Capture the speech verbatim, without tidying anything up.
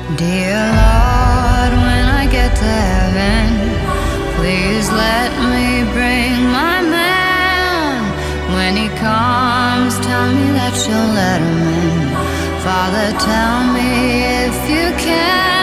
Dear Lord, when I get to heaven, please let me bring my man. When he comes, tell me that you'll let him in. Father, tell me if you can.